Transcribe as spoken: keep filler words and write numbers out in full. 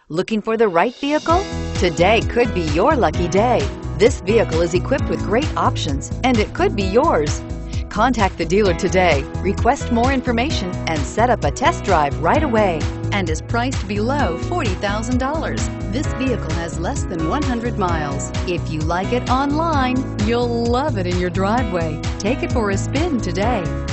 Looking for the right vehicle? Today could be your lucky day. This vehicle is equipped with great options, and it could be yours. Contact the dealer today, request more information, and set up a test drive right away, and is priced below forty thousand dollars. This vehicle has less than one hundred miles. If you like it online, you'll love it in your driveway. Take it for a spin today.